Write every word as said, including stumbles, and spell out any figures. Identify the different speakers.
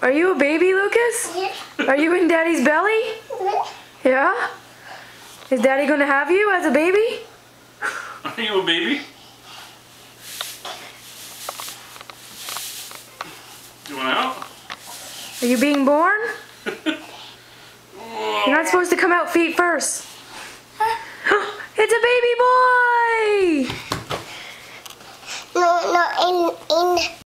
Speaker 1: Are you a baby, Lucas?
Speaker 2: Yeah.
Speaker 1: Are you in Daddy's belly? Yeah? Is Daddy gonna have you as a baby?
Speaker 3: Are you a baby? You want out?
Speaker 1: Are you being born? You're not supposed to come out feet first. It's a baby boy!
Speaker 2: No, no, in, in.